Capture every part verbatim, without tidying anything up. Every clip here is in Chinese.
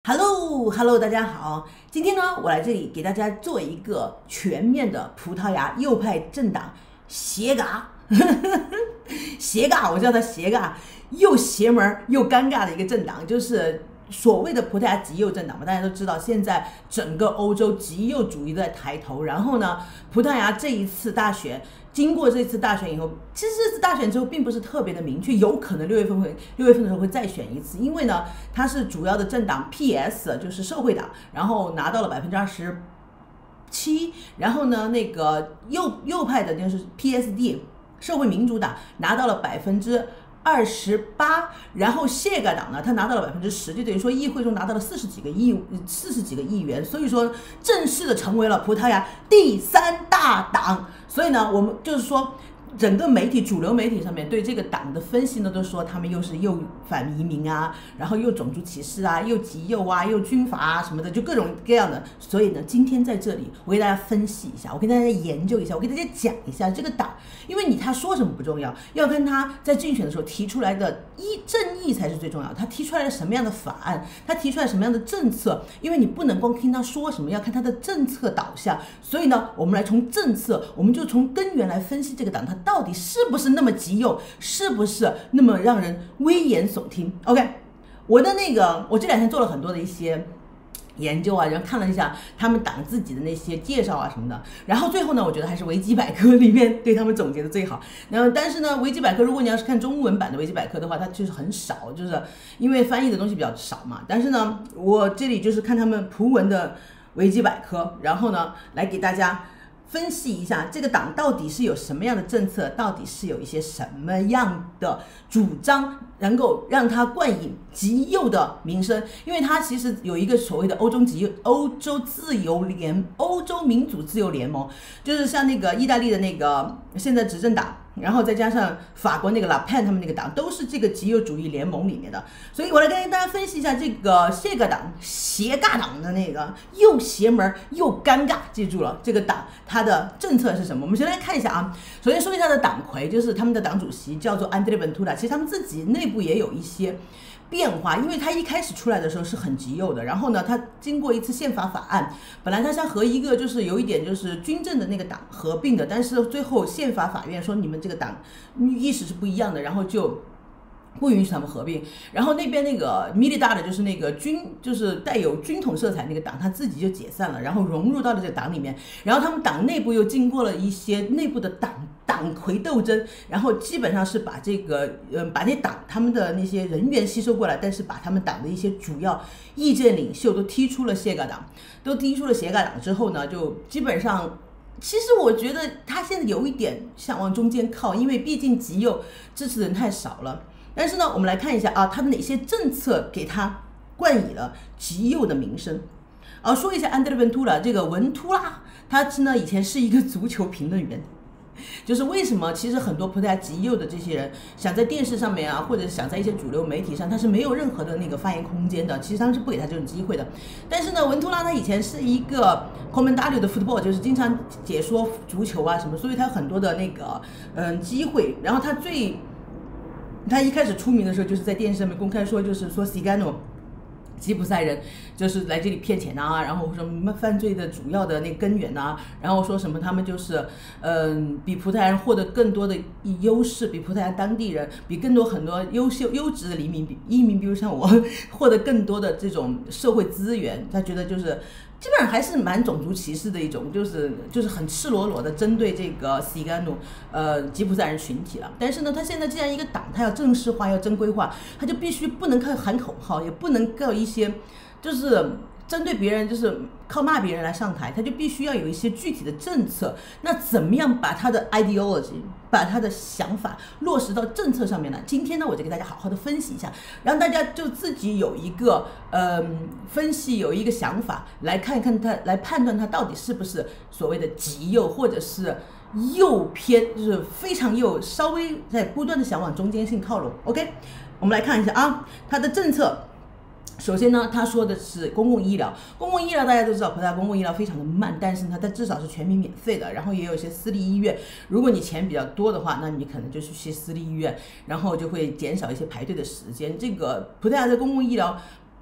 Hello，Hello， 大家好。今天呢，我来这里给大家做一个全面的葡萄牙右派政党斜嘎，斜嘎，我叫它斜嘎，又邪门又尴尬的一个政党，就是所谓的葡萄牙极右政党嘛。大家都知道，现在整个欧洲极右主义都在抬头。然后呢，葡萄牙这一次大选。经过这次大选以后，其实这次大选之后并不是特别的明确，有可能六月份会六月份的时候会再选一次，因为呢，它是主要的政党 P S 就是社会党，然后拿到了百分之二十七，然后呢，那个右右派的就是 P S D 社会民主党拿到了百分之二十八，然后谢嘎党呢，他拿到了百分之十，就等于说议会中拿到了四十几个亿四十几个议员，所以说正式的成为了葡萄牙第三大党。所以呢，我们就是说，整个媒体主流媒体上面对这个党的分析呢，都说他们又是又反移民啊，然后又种族歧视啊，又极右啊，又军阀啊什么的，就各种各样的。所以呢，今天在这里我给大家分析一下，我给大家研究一下，我给大家讲一下这个党，因为你他说什么不重要，要看他在竞选的时候提出来的一正义才是最重要的。他提出来了什么样的法案，他提出来什么样的政策，因为你不能光听他说什么，要看他的政策导向。所以呢，我们来从政策，我们就从根源来分析这个党，它到底是不是那么极右，是不是那么让人危言耸听。 OK， 我的那个我这两天做了很多的一些研究啊，然后看了一下他们党自己的那些介绍啊什么的，然后最后呢，我觉得还是维基百科里面对他们总结的最好。然后但是呢，维基百科如果你要是看中文版的维基百科的话，它就是很少，就是因为翻译的东西比较少嘛。但是呢，我这里就是看他们葡文的维基百科，然后呢来给大家分析一下这个党到底是有什么样的政策，到底是有一些什么样的主张能够让它冠以极右的名声。因为它其实有一个所谓的欧洲极右欧洲自由联欧洲民主自由联盟，就是像那个意大利的那个现在执政党，然后再加上法国那个拉潘他们那个党，都是这个极右主义联盟里面的。所以我来跟大家分析一下这个谢嘎党斜嘎党的那个又邪门又尴尬，记住了，这个党它的政策是什么？我们先来看一下啊。首先说一下它的党魁，就是他们的党主席叫做安德烈本图拉。其实他们自己内部也有一些变化，因为他一开始出来的时候是很极右的，然后呢，他经过一次宪法法案，本来他想和一个就是有一点就是军政的那个党合并的，但是最后宪法法院说你们这个党意识是不一样的，然后就不允许他们合并。然后那边那个米利达的就是那个军就是带有军统色彩那个党，他自己就解散了，然后融入到了这个党里面。然后他们党内部又经过了一些内部的党党魁斗争，然后基本上是把这个呃把那党他们的那些人员吸收过来，但是把他们党的一些主要意见领袖都踢出了谢嘎党，都踢出了谢嘎党之后呢，就基本上。其实我觉得他现在有一点想往中间靠，因为毕竟极右支持的人太少了。但是呢，我们来看一下啊，他的哪些政策给他冠以了极右的名声。啊，说一下安德烈文图拉，这个文图拉，他呢以前是一个足球评论员。就是为什么其实很多葡萄牙极右的这些人想在电视上面啊，或者想在一些主流媒体上，他是没有任何的那个发言空间的，其实他们是不给他这种机会的。但是呢，文图拉他以前是一个 comentário 的 football， 就是经常解说足球啊什么，所以他有很多的那个嗯机会。然后他最他一开始出名的时候，就是在电视上面公开说，就是说 Cigano吉普赛人就是来这里骗钱啊，然后什么犯罪的主要的那根源啊，然后说什么他们就是嗯比葡萄牙人获得更多的优势，比葡萄牙当地人比更多很多优秀优质的移民比移民比如像我获得更多的这种社会资源。他觉得就是基本上还是蛮种族歧视的一种，就是就是很赤裸裸的针对这个 Cigano 呃吉普赛人群体了。但是呢，他现在既然一个党他要正式化要正规化，他就必须不能靠喊口号，也不能靠一些就是针对别人就是靠骂别人来上台，他就必须要有一些具体的政策。那怎么样把他的 ideology 把他的想法落实到政策上面呢？今天呢，我就给大家好好的分析一下，让大家就自己有一个呃分析，有一个想法，来看一看他，来判断他到底是不是所谓的极右，或者是右偏，就是非常右，稍微在不断的想往中间性靠拢。 OK， 我们来看一下啊，他的政策。首先呢，他说的是公共医疗，公共医疗大家都知道，葡萄牙公共医疗非常的慢，但是呢，它至少是全民免费的，然后也有一些私立医院，如果你钱比较多的话，那你可能就去去私立医院，然后就会减少一些排队的时间。这个葡萄牙的公共医疗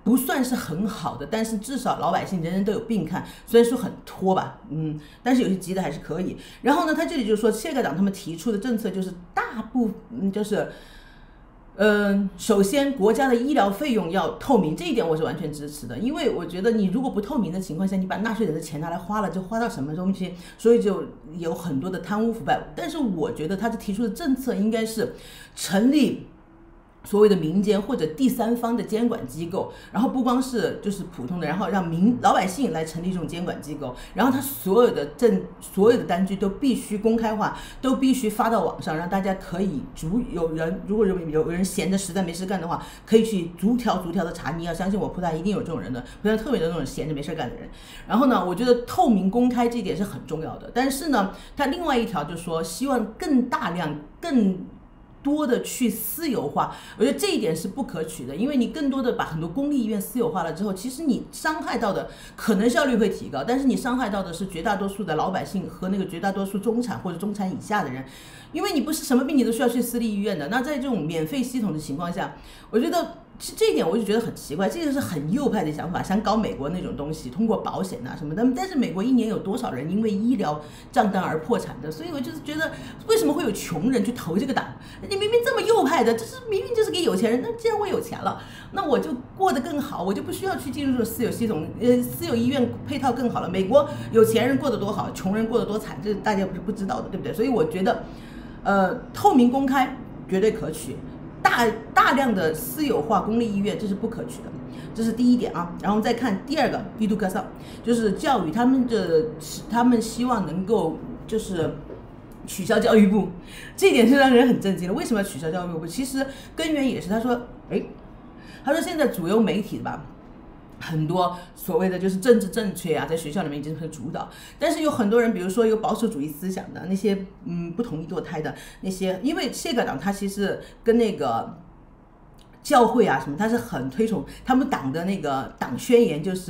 不算是很好的，但是至少老百姓人人都有病看，虽然说很拖吧，嗯，但是有些急的还是可以。然后呢，他这里就说，谢个党他们提出的政策就是大部分就是。嗯、呃，首先，国家的医疗费用要透明，这一点我是完全支持的。因为我觉得你如果不透明的情况下，你把纳税人的钱拿来花了，就花到什么东西，所以就有很多的贪污腐败。但是我觉得他这提出的政策应该是成立所谓的民间或者第三方的监管机构，然后不光是就是普通的，然后让民老百姓来成立这种监管机构，然后他所有的证、所有的单据都必须公开化，都必须发到网上，让大家可以逐有人如果有有人闲着实在没事干的话，可以去逐条逐条的查。你要相信我，葡萄牙一定有这种人的，葡萄牙特别的那种闲着没事干的人。然后呢，我觉得透明公开这一点是很重要的。但是呢，他另外一条就是说，希望更大量更。多的去私有化，我觉得这一点是不可取的，因为你更多的把很多公立医院私有化了之后，其实你伤害到的可能效率会提高，但是你伤害到的是绝大多数的老百姓和那个绝大多数中产或者中产以下的人，因为你不是什么病你都需要去私立医院的。那在这种免费系统的情况下，我觉得其实这一点我就觉得很奇怪，这个是很右派的想法，想搞美国那种东西，通过保险啊什么的。但是美国一年有多少人因为医疗账单而破产的？所以我就是觉得，为什么会有穷人去投这个党？你明明这么右派的，这是明明就是给有钱人。那既然我有钱了，那我就过得更好，我就不需要去进入这种私有系统，呃，私有医院配套更好了。美国有钱人过得多好，穷人过得多惨，这大家不是不知道的，对不对？所以我觉得，呃，透明公开绝对可取。大大量的私有化公立医院，这是不可取的，这是第一点啊。然后再看第二个 education， 就是教育，他们的他们希望能够就是取消教育部，这一点是让人很震惊的。为什么要取消教育部？其实根源也是他说，哎，他说现在主流媒体吧。很多所谓的就是政治正确啊，在学校里面已经很主导，但是有很多人，比如说有保守主义思想的那些，嗯，不同意堕胎的那些，因为谢个党他其实跟那个教会啊什么，他是很推崇他们党的那个党宣言就是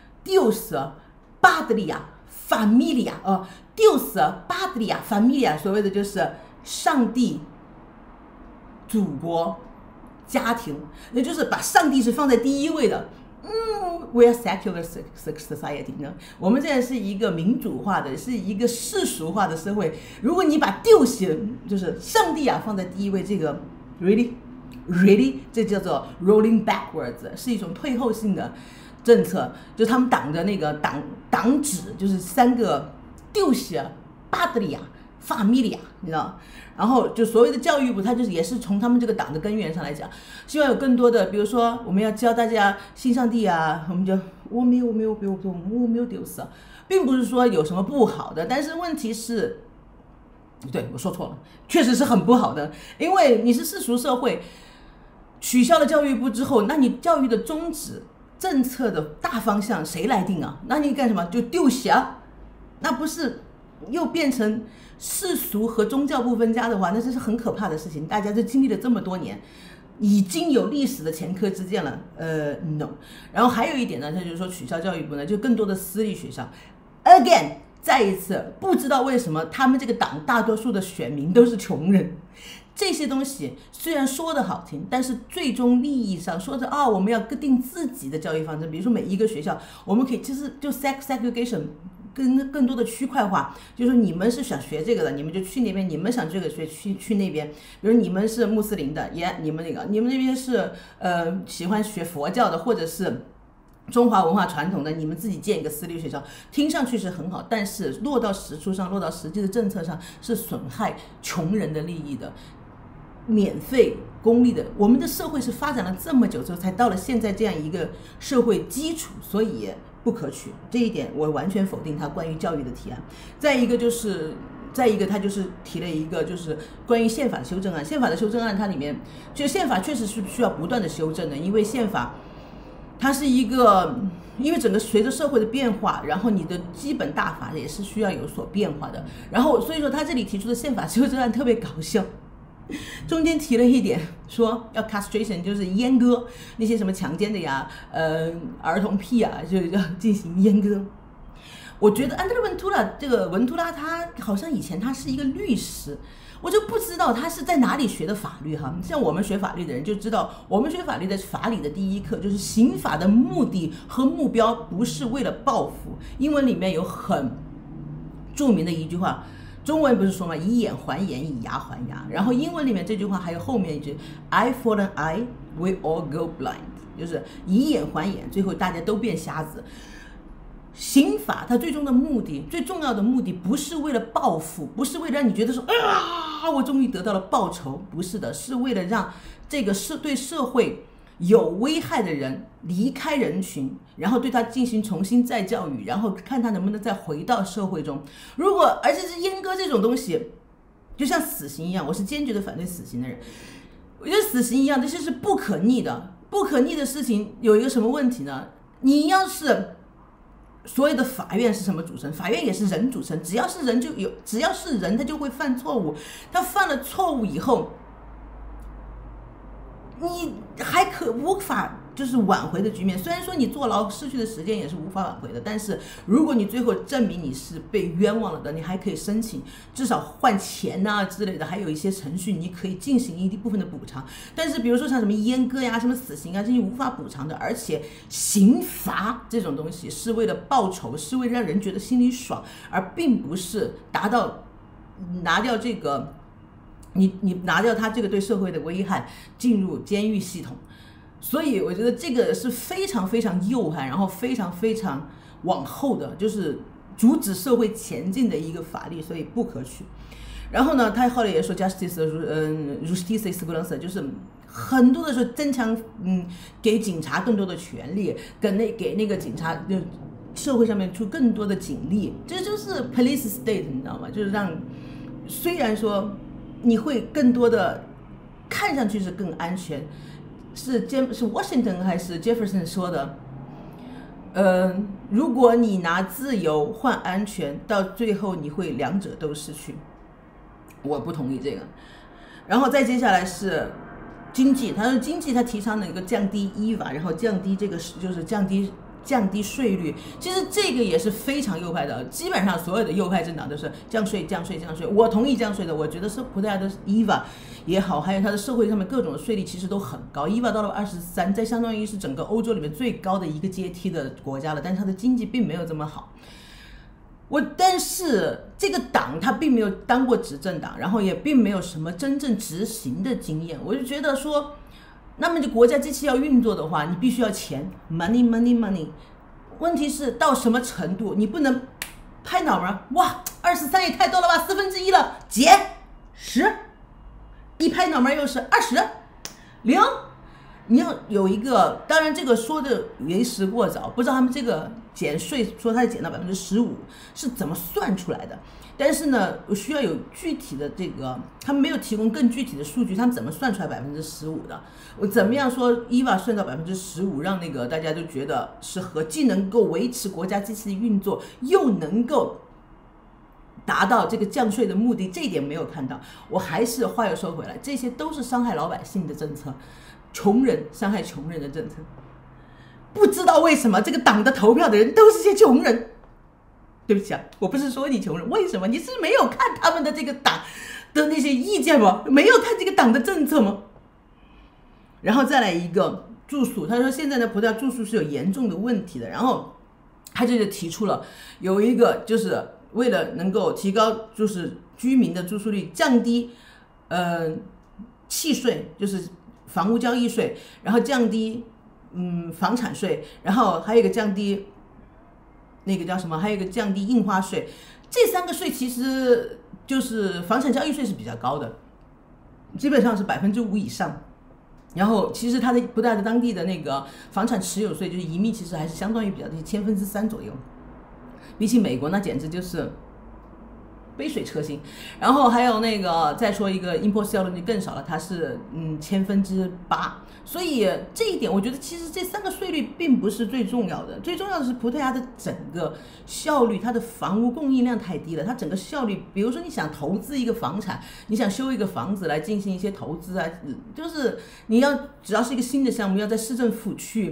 Dios Patria Familia， 呃 Dios Patria Familia， 所谓的就是上帝、祖国、家庭，也就是把上帝是放在第一位的。嗯 ，we are secular society 呢，我们现在是一个民主化的，是一个世俗化的社会。如果你把丢血就是上帝啊放在第一位，这个 really really 这叫做 rolling backwards， 是一种退后性的政策。就他们党的那个党党旨就是三个丢血巴德利亚。法米利亚，你知道，然后就所谓的教育部，它就是也是从他们这个党的根源上来讲，希望有更多的，比如说我们要教大家信上帝啊，我们就我没有我没有丢丢我没有丢失，并不是说有什么不好的，但是问题是，对我说错了，确实是很不好的，因为你是世俗社会，取消了教育部之后，那你教育的宗旨、政策的大方向谁来定啊？那你干什么？就丢下，那不是又变成？世俗和宗教不分家的话，那这是很可怕的事情。大家都经历了这么多年，已经有历史的前科之鉴了。呃 ，no。然后还有一点呢，他就是说取消教育部呢，就更多的私立学校。Again， 再一次，不知道为什么他们这个党大多数的选民都是穷人。这些东西虽然说的好听，但是最终利益上说着啊、哦，我们要定自己的教育方针，比如说每一个学校，我们可以就是就 sex segregation。更更多的区块化，就是说你们是想学这个的，你们就去那边；你们想这个学去去那边。比如你们是穆斯林的，也你们那个，你们那边是呃喜欢学佛教的，或者是中华文化传统的，你们自己建一个私立学校，听上去是很好，但是落到实处上，落到实际的政策上，是损害穷人的利益的。免费公立的，我们的社会是发展了这么久之后，才到了现在这样一个社会基础，所以不可取。这一点我完全否定他关于教育的提案。再一个就是，再一个他就是提了一个就是关于宪法的修正案。宪法的修正案它里面，就宪法确实是需要不断的修正的，因为宪法它是一个，因为整个随着社会的变化，然后你的基本大法也是需要有所变化的。然后所以说他这里提出的宪法修正案特别搞笑。中间提了一点，说要 castration， 就是阉割那些什么强奸的呀，呃，儿童癖啊，就要进行阉割。 我觉得安德烈文图拉这个文图拉他好像以前他是一个律师，我就不知道他是在哪里学的法律哈。像我们学法律的人就知道，我们学法律的法理的第一课就是刑法的目的和目标不是为了报复。英文里面有很著名的一句话，中文不是说嘛，以眼还眼，以牙还牙。然后英文里面这句话还有后面一句 ，eye for an eye, we all go blind， 就是以眼还眼，最后大家都变瞎子。刑法它最终的目的，最重要的目的不是为了报复，不是为了让你觉得说啊，我终于得到了报酬，不是的，是为了让这个社对社会有危害的人离开人群，然后对他进行重新再教育，然后看他能不能再回到社会中。如果而且是阉割这种东西，就像死刑一样，我是坚决的反对死刑的人。我觉得死刑一样，这些是不可逆的，不可逆的事情有一个什么问题呢？你要是所有的法院是什么组成？法院也是人组成，只要是人就有，只要是人他就会犯错误，他犯了错误以后，你还可无法就是挽回的局面。虽然说你坐牢失去的时间也是无法挽回的，但是如果你最后证明你是被冤枉了的，你还可以申请至少换钱啊之类的，还有一些程序你可以进行一部分的补偿。但是比如说像什么阉割呀、什么死刑啊，这些无法补偿的。而且刑罚这种东西是为了报仇，是为了让人觉得心里爽，而并不是达到拿掉这个你你拿掉他这个对社会的危害，进入监狱系统。所以我觉得这个是非常非常右派，然后非常非常往后的，就是阻止社会前进的一个法律，所以不可取。然后呢，他后来也说 justice， 嗯 justice segurança， 就是很多的时候增强，嗯，给警察更多的权利，跟那给那个警察就社会上面出更多的警力，这就是 police state， 你知道吗？就是让虽然说你会更多的看上去是更安全。是是 Washington 还是 Jefferson 说的？呃，如果你拿自由换安全，到最后你会两者都失去。我不同意这个。然后再接下来是经济，他说经济他提倡了一个降低 E V A， 然后降低这个就是降低降低税率。其实这个也是非常右派的，基本上所有的右派政党都是降税降税降税。我同意降税的，我觉得是葡萄牙的 E V A 也好，还有它的社会上面各种的税率其实都很高。E V A 到了二十三，在相当于是整个欧洲里面最高的一个阶梯的国家了，但是它的经济并没有这么好。我但是这个党他并没有当过执政党，然后也并没有什么真正执行的经验。我就觉得说，那么这国家机器要运作的话，你必须要钱 ，money money money。问题是到什么程度？你不能拍脑门，哇，二十三也太多了吧，四分之一了，减十，一拍脑门又是二十，零。你要有一个，当然这个说的为时过早，不知道他们这个减税说它是减到百分之十五是怎么算出来的。但是呢，我需要有具体的这个，他们没有提供更具体的数据，他们怎么算出来百分之十五的？我怎么样说 E V A 算到百分之十五，让那个大家都觉得是合，既能够维持国家机器的运作，又能够达到这个降税的目的，这一点没有看到。我还是话又说回来，这些都是伤害老百姓的政策。穷人伤害穷人的政策，不知道为什么这个党的投票的人都是些穷人。对不起啊，我不是说你穷人，为什么？你是没有看他们的这个党的那些意见吗？没有看这个党的政策吗？然后再来一个住宿，他说现在的葡萄牙住宿是有严重的问题的，然后他就提出了有一个就是为了能够提高就是居民的住宿率，降低呃契税，就是房屋交易税，然后降低嗯房产税，然后还有一个降低那个叫什么，还有一个降低印花税。这三个税其实就是房产交易税是比较高的，基本上是百分之五以上。然后其实它的葡萄牙的当地的那个房产持有税，就是移民其实还是相当于比较低，千分之三左右，比起美国那简直就是杯水车薪。然后还有那个再说一个 import sale 就更少了，它是嗯千分之八。所以这一点我觉得其实这三个税率并不是最重要的，最重要的是葡萄牙的整个效率，它的房屋供应量太低了，它整个效率，比如说你想投资一个房产，你想修一个房子来进行一些投资啊，就是你要只要是一个新的项目，要在市政府去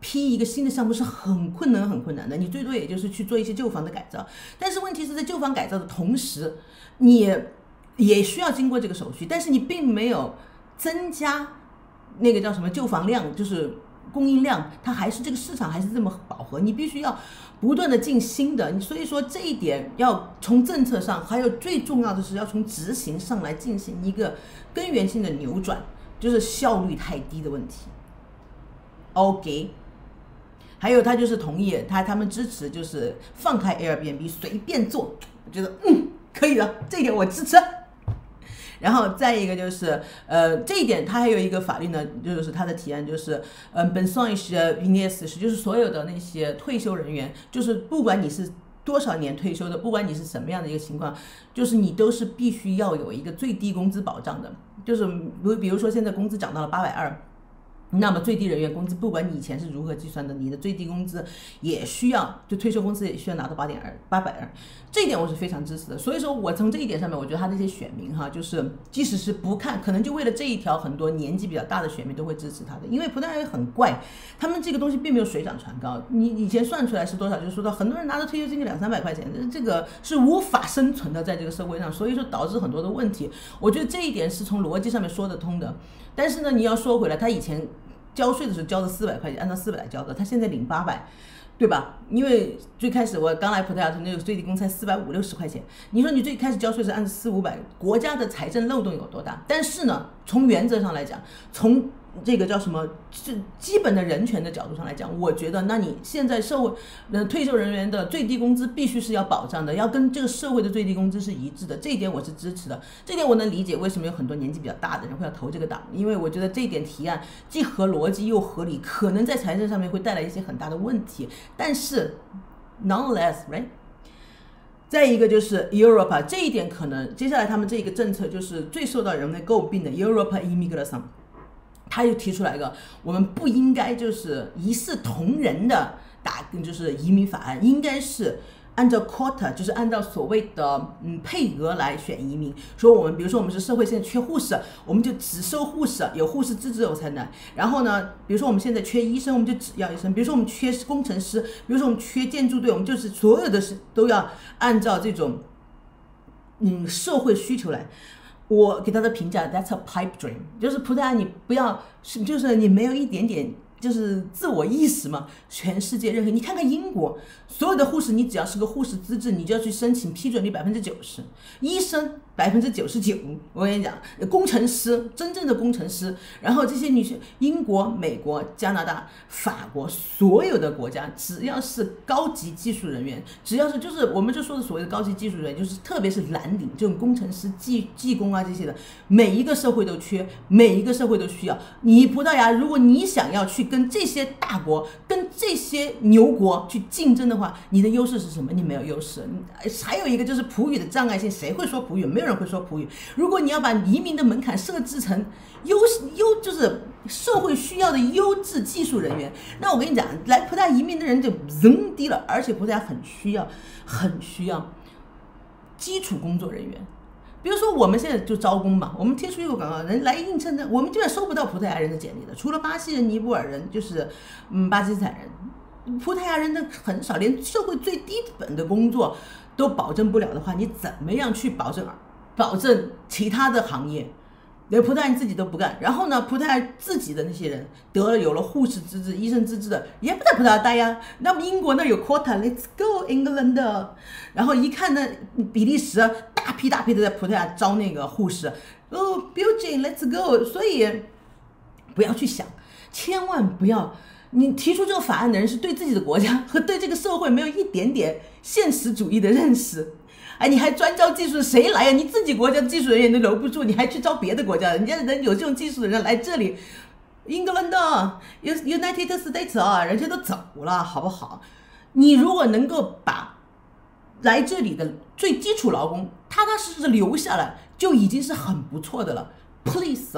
批一个新的项目是很困难很困难的，你最多也就是去做一些旧房的改造，但是问题是在旧房改造的同时，你也需要经过这个手续，但是你并没有增加那个叫什么旧房量，就是供应量，它还是这个市场还是这么饱和，你必须要不断的进新的，所以说这一点要从政策上，还有最重要的是要从执行上来进行一个根源性的扭转，就是效率太低的问题。OK。还有他就是同意他他们支持就是放开 Airbnb 随便做，我觉得嗯可以的，这一点我支持。然后再一个就是呃这一点他还有一个法律呢，就是他的提案就是呃 pensions vieillesse 就是所有的那些退休人员，就是不管你是多少年退休的，不管你是什么样的一个情况，就是你都是必须要有一个最低工资保障的，就是比比如说现在工资涨到了八百二。那么最低人员工资，不管你以前是如何计算的，你的最低工资也需要，就退休工资也需要拿到八点二八百二，这一点我是非常支持的。所以说我从这一点上面，我觉得他这些选民哈，就是即使是不看，可能就为了这一条，很多年纪比较大的选民都会支持他的，因为葡萄牙很怪，他们这个东西并没有水涨船高，你以前算出来是多少，就说到很多人拿着退休金就两三百块钱，这个是无法生存的在这个社会上，所以说导致很多的问题。我觉得这一点是从逻辑上面说得通的，但是呢，你要说回来，他以前交税的时候交的四百块钱，按照四百来交的，他现在领八百，对吧？因为最开始我刚来葡萄牙的那个最低工资才四百五六十块钱，你说你最开始交税是按照四五百，国家的财政漏洞有多大？但是呢，从原则上来讲，从这个叫什么，是基本的人权的角度上来讲，我觉得，那你现在社会呃退休人员的最低工资必须是要保障的，要跟这个社会的最低工资是一致的，这一点我是支持的。这点我能理解为什么有很多年纪比较大的人会要投这个党，因为我觉得这一点提案既合逻辑又合理，可能在财政上面会带来一些很大的问题，但是 nonetheless right。再一个就是 Europa 这一点，可能接下来他们这个政策就是最受到人们诟病的 Europa Immigration。他又提出来一个，我们不应该就是一视同仁的打，就是移民法案，应该是按照 quota， 就是按照所谓的嗯配额来选移民。说我们比如说我们是社会现在缺护士，我们就只收护士，有护士资质我才能。然后呢，比如说我们现在缺医生，我们就只要医生。比如说我们缺工程师，比如说我们缺建筑队，我们就是所有的事都要按照这种嗯社会需求来。我给他的评价 ，That's a pipe dream， 就是葡萄牙，你不要，就是你没有一点点就是自我意识嘛。全世界任何，你看看英国，所有的护士，你只要是个护士资质，你就要去申请，批准率百分之九十，医生百分之九十九。我跟你讲，工程师，真正的工程师，然后这些女性，英国、美国、加拿大、法国，所有的国家，只要是高级技术人员，只要是就是我们就说的所谓的高级技术人员，就是特别是蓝领这种工程师、技技工啊这些的，每一个社会都缺，每一个社会都需要。你葡萄牙，如果你想要去跟这些大国、跟这些牛国去竞争的话，你的优势是什么？你没有优势。还有一个就是葡语的障碍性，谁会说葡语？没有人会说葡语。如果你要把移民的门槛设置成优优，就是社会需要的优质技术人员，那我跟你讲，来葡萄牙移民的人就扔低了。而且葡萄牙很需要，很需要基础工作人员。比如说我们现在就招工嘛，我们贴出一个广告，人来应征的，我们基本收不到葡萄牙人的简历的，除了巴西人、尼泊尔人，就是嗯巴基斯坦人，葡萄牙人的很少，连社会最低本的工作都保证不了的话，你怎么样去保证保证其他的行业？连葡萄牙人自己都不干，然后呢，葡萄牙自己的那些人得了有了护士资质、医生资质的，也不在葡萄牙待呀。那么英国那有 quota，Let's go England。然后一看呢，比利时大批大批的在葡萄牙招那个护士，哦 ，Belgium，Let's go。所以不要去想，千万不要。你提出这个法案的人是对自己的国家和对这个社会没有一点点现实主义的认识。哎，你还专招技术，谁来呀？你自己国家的技术人员都留不住，你还去招别的国家？人家人有这种技术的人来这里，英格兰的 United States 啊，人家都走了，好不好？你如果能够把来这里的最基础劳工踏踏实实的留下来，就已经是很不错的了。Please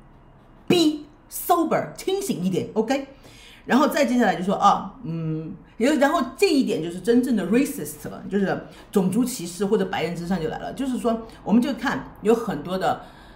be sober， 清醒一点 ，OK？ 然后再接下来就说啊，嗯，然后这一点就是真正的 racist 了，就是种族歧视或者白人至上就来了。就是说，我们就看有很多的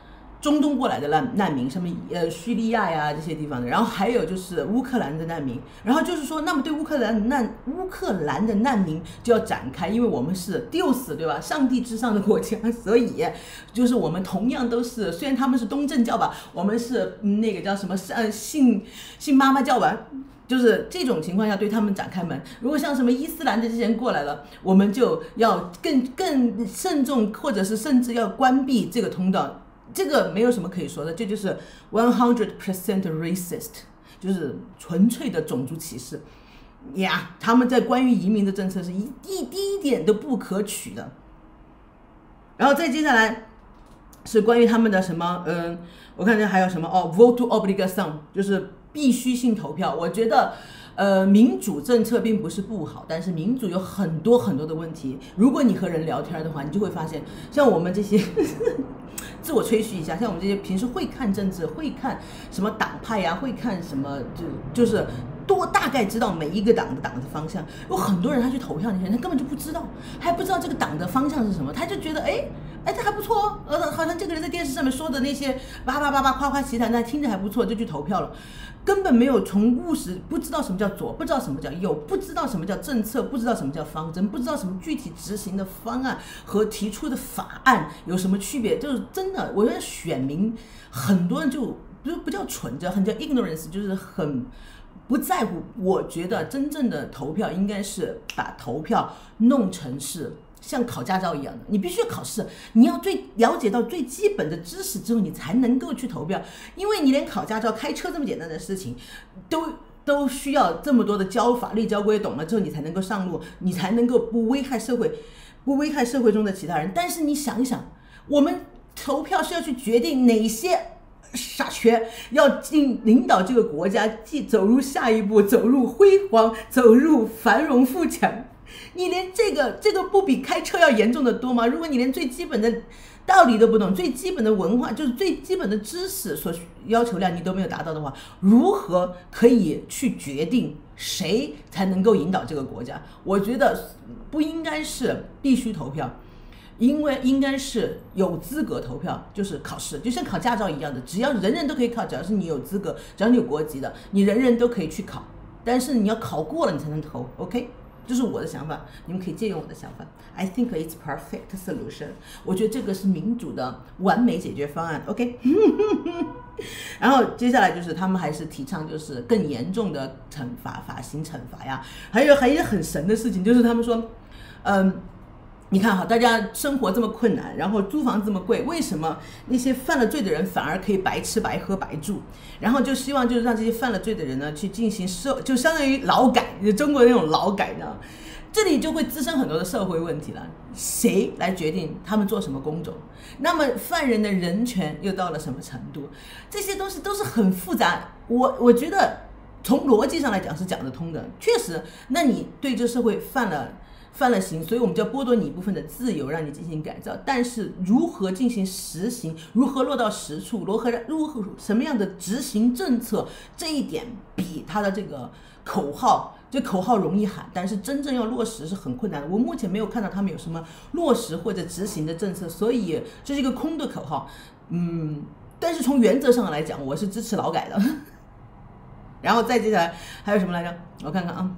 中东过来的难难民，什么呃叙利亚呀这些地方的，然后还有就是乌克兰的难民，然后就是说，那么对乌克兰难乌克兰的难民就要展开，因为我们是 Deus 对吧？上帝之上的国家，所以就是我们同样都是，虽然他们是东正教吧，我们是、嗯、那个叫什么呃信信妈妈教吧。就是这种情况下对他们展开门，如果像什么伊斯兰的这些人过来了，我们就要更更慎重，或者是甚至要关闭这个通道。这个没有什么可以说的，这就是 one hundred percent racist， 就是纯粹的种族歧视呀。Yeah, 他们在关于移民的政策是一一第一点都不可取的。然后再接下来是关于他们的什么，嗯，我看见还有什么哦 ，vote to obligation， 就是必须性投票。我觉得，呃，民主政策并不是不好，但是民主有很多很多的问题。如果你和人聊天的话，你就会发现，像我们这些自我吹嘘一下，像我们这些平时会看政治、会看什么党派呀、啊，会看什么就就是多大概知道每一个党的党的方向。有很多人他去投票那些人，他根本就不知道，还不知道这个党的方向是什么，他就觉得哎。哎，这还不错哦，呃，好像这个人在电视上面说的那些叭叭叭叭夸夸其谈，那听着还不错，就去投票了，根本没有从务实，不知道什么叫左，不知道什么叫右，不知道什么叫政策，不知道什么叫方针，不知道什么具体执行的方案和提出的法案有什么区别，就是真的，我觉得选民很多人就不不叫蠢，叫很叫 ignorance， 就是很不在乎。我觉得真正的投票应该是把投票弄成是。像考驾照一样的，你必须要考试，你要最了解到最基本的知识之后，你才能够去投票。因为你连考驾照、开车这么简单的事情，都都需要这么多的教法律教规，懂了之后你才能够上路，你才能够不危害社会，不危害社会中的其他人。但是你想一想，我们投票是要去决定哪些傻缺要进领导这个国家，走入下一步，走入辉煌，走入繁荣富强。你连这个这个不比开车要严重的多吗？如果你连最基本的道理都不懂，最基本的文化就是最基本的知识所要求量你都没有达到的话，如何可以去决定谁才能够引导这个国家？我觉得不应该是必须投票，因为应该是有资格投票，就是考试，就像考驾照一样的，只要人人都可以考，只要是你有资格，只要你有国籍的，你人人都可以去考，但是你要考过了你才能投 ，OK？这是我的想法，你们可以借用我的想法。I think it's perfect solution。我觉得这个是民主的完美解决方案。OK 。然后接下来就是他们还是提倡就是更严重的惩罚，法刑惩罚呀。还有还有一个很神的事情，就是他们说，嗯。你看哈，大家生活这么困难，然后租房这么贵，为什么那些犯了罪的人反而可以白吃白喝白住？然后就希望就是让这些犯了罪的人呢去进行社，就相当于劳改，中国那种劳改呢，这里就会滋生很多的社会问题了。谁来决定他们做什么工种？那么犯人的人权又到了什么程度？这些东西都是很复杂。我我觉得从逻辑上来讲是讲得通的，确实，那你对这社会犯了。犯了刑，所以我们就要剥夺你一部分的自由，让你进行改造。但是如何进行实行，如何落到实处，如何如何什么样的执行政策，这一点比他的这个口号，这口号容易喊，但是真正要落实是很困难的。我目前没有看到他们有什么落实或者执行的政策，所以这是一个空的口号。嗯，但是从原则上来讲，我是支持劳改的。然后再接下来还有什么来着？我看看啊。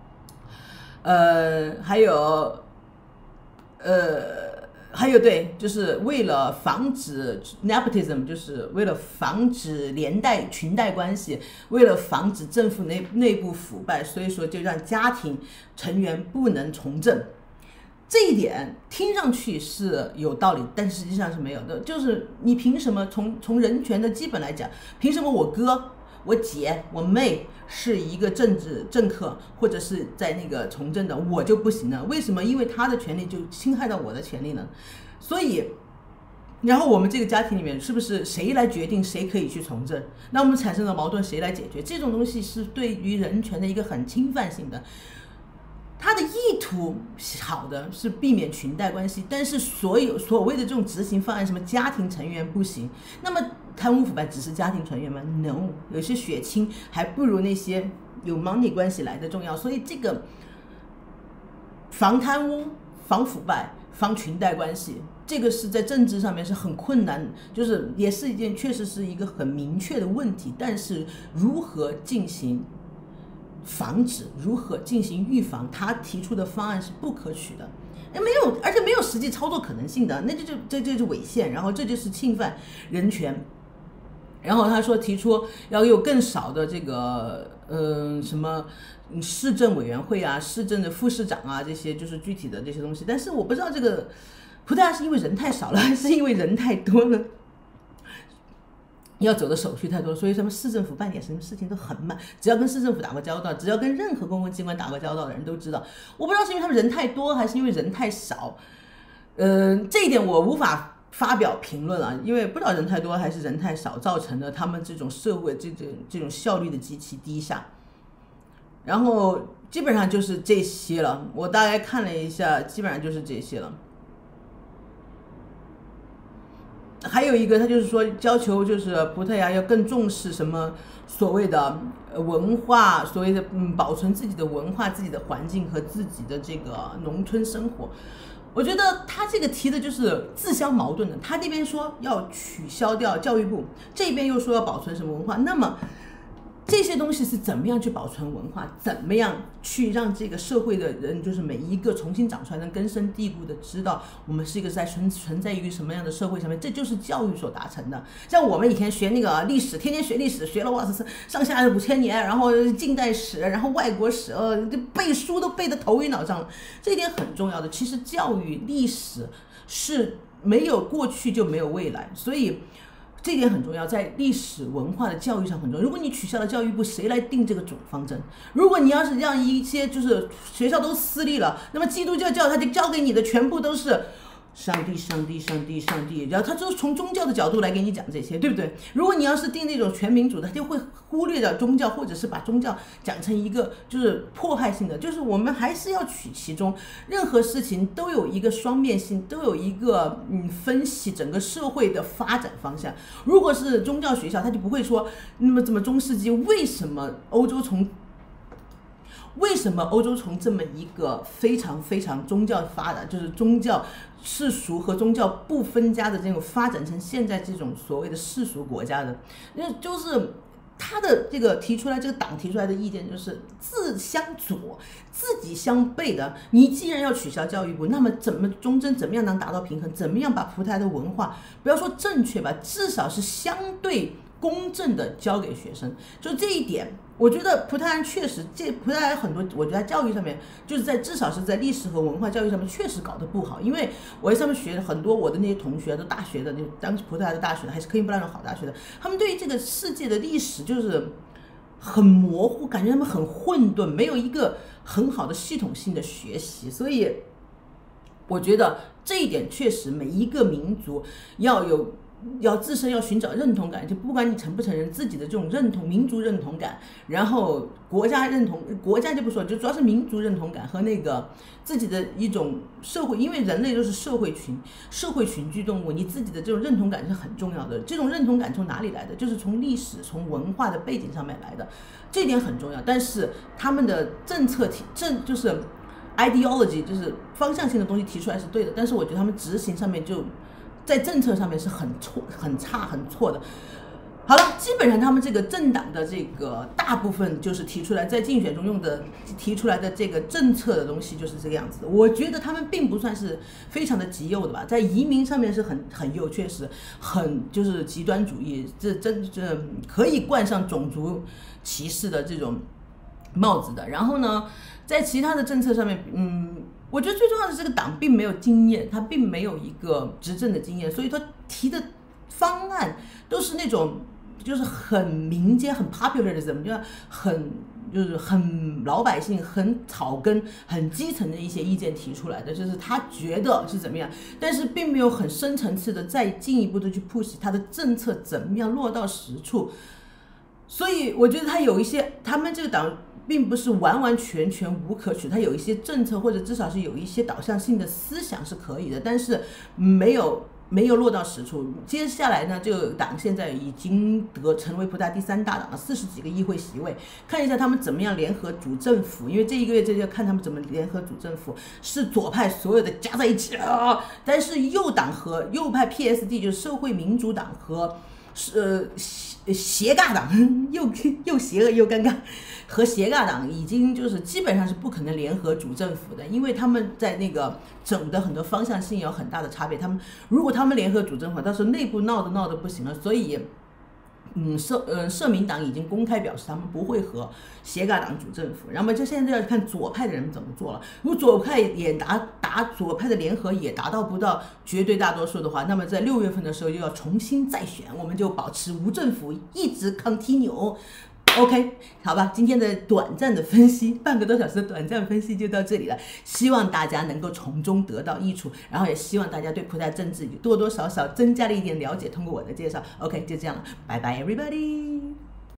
呃，还有，呃，还有对，就是为了防止 nepotism， 就是为了防止连带裙带关系，为了防止政府内内部腐败，所以说就让家庭成员不能从政。这一点听上去是有道理，但实际上是没有的。就是你凭什么从从人权的基本来讲，凭什么我哥？我姐我妹是一个政治政客或者是在那个从政的，我就不行了？为什么？因为他的权利就侵害到我的权利呢？所以然后我们这个家庭里面是不是谁来决定谁可以去从政？那我们产生的矛盾谁来解决？这种东西是对于人权的一个很侵犯性的。他的意图好的是避免裙带关系，但是所有所谓的这种执行方案，什么家庭成员不行，那么贪污腐败只是家庭成员吗 ？No， 有些血亲还不如那些有 money 关系来的重要。所以这个防贪污、防腐败、防裙带关系， 这个是在政治上面是很困难，就是也是一件确实是一个很明确的问题，但是如何进行防止，如何进行预防，他提出的方案是不可取的，没有，而且没有实际操作可能性的，那就就这就是违宪，然后这就是侵犯人权。然后他说提出要有更少的这个嗯、呃、什么市政委员会啊、市政的副市长啊，这些就是具体的这些东西。但是我不知道这个葡萄牙是因为人太少了，还是因为人太多了，要走的手续太多，所以他们市政府办点什么事情都很慢。只要跟市政府打过交道，只要跟任何公共机关打过交道的人都知道。我不知道是因为他们人太多，还是因为人太少。嗯、呃，这一点我无法发表评论啊，因为不知道人太多还是人太少造成的他们这种社会这种这种效率的极其低下。然后基本上就是这些了，我大概看了一下，基本上就是这些了。还有一个，他就是说要求就是葡萄牙要更重视什么所谓的文化，所谓的嗯保存自己的文化、自己的环境和自己的这个农村生活。我觉得他这个提的就是自相矛盾的，他那边说要取消掉教育部，这边又说要保存什么文化，那么这些东西是怎么样去保存文化，怎么样去让这个社会的人，就是每一个重新长出来能根深蒂固的知道我们是一个在存存在于什么样的社会上面，这就是教育所达成的。像我们以前学那个历史，天天学历史，学了哇塞上下五千年，然后近代史，然后外国史，呃，背书都背得头晕脑胀了，这一点很重要的。其实教育历史是没有过去就没有未来，所以这点很重要，在历史文化的教育上很重要。如果你取消了教育部，谁来定这个总方针？如果你要是让一些就是学校都私立了，那么基督教教他就教给你的全部都是上帝上帝上帝上帝，然后他就从宗教的角度来给你讲这些，对不对？如果你要是定那种全民主的，他就会忽略掉宗教，或者是把宗教讲成一个就是迫害性的，就是我们还是要取其中，任何事情都有一个双面性，都有一个嗯分析整个社会的发展方向。如果是宗教学校，他就不会说那么这么中世纪为什么欧洲从为什么欧洲从这么一个非常非常宗教发达，就是宗教世俗和宗教不分家的这种发展成现在这种所谓的世俗国家的，那就是他的这个提出来，这个党提出来的意见就是自相左、自己相悖的。你既然要取消教育部，那么怎么中间怎么样能达到平衡？怎么样把葡萄牙的文化不要说正确吧，至少是相对公正的教给学生？就这一点，我觉得葡萄牙确实，这葡萄牙很多，我觉得在教育上面，就是在至少是在历史和文化教育上面确实搞得不好。因为我在上面学的很多，我的那些同学都大学的，就当时葡萄牙的大学的，还是科林布兰那种好大学的，他们对于这个世界的历史就是很模糊，感觉他们很混沌，没有一个很好的系统性的学习。所以我觉得这一点确实每一个民族要有。要自身要寻找认同感，就不管你承不承认自己的这种认同，民族认同感，然后国家认同，国家就不说，就主要是民族认同感和那个自己的一种社会，因为人类都是社会群，社会群居动物，你自己的这种认同感是很重要的。这种认同感从哪里来的？就是从历史、从文化的背景上面来的，这点很重要。但是他们的政策体政就是 ideology， 就是方向性的东西提出来是对的，但是我觉得他们执行上面就。在政策上面是很错、很差、很错的。好了，基本上他们这个政党的这个大部分就是提出来在竞选中用的、提出来的这个政策的东西就是这个样子。我觉得他们并不算是非常的极右的吧，在移民上面是很很右，确实很就是极端主义，这真这可以冠上种族歧视的这种帽子的。然后呢，在其他的政策上面，嗯。我觉得最重要的是这个党并没有经验，他并没有一个执政的经验，所以他提的方案都是那种就是很民间、很 popular 的，怎么叫很就是很老百姓、很草根、很基层的一些意见提出来的，就是他觉得是怎么样，但是并没有很深层次的再进一步的去 push 他的政策怎么样落到实处。所以我觉得他有一些，他们这个党。并不是完完全全无可取，它有一些政策或者至少是有一些导向性的思想是可以的，但是没有没有落到实处。接下来呢，这个党现在已经得成为葡萄牙第三大党了，四十几个议会席位。看一下他们怎么样联合主政府，因为这一个月这就要看他们怎么联合主政府，是左派所有的加在一起啊，但是右党和右派 P S D 就是社会民主党和呃斜尬党又又邪恶又尴尬，和斜尬党已经就是基本上是不可能联合主政府的，因为他们在那个整的很多方向性有很大的差别。他们如果他们联合主政府，到时候内部闹的闹的不行了，所以。嗯，社呃社民党已经公开表示他们不会和斜尬党主政府，然后就现在要看左派的人怎么做了。如果左派也达达左派的联合也达到不到绝对大多数的话，那么在六月份的时候又要重新再选，我们就保持无政府，一直 continue。OK， 好吧，今天的短暂的分析，半个多小时的短暂分析就到这里了。希望大家能够从中得到益处，然后也希望大家对葡萄牙政治多多少少增加了一点了解。通过我的介绍 ，OK， 就这样了，拜拜 everybody。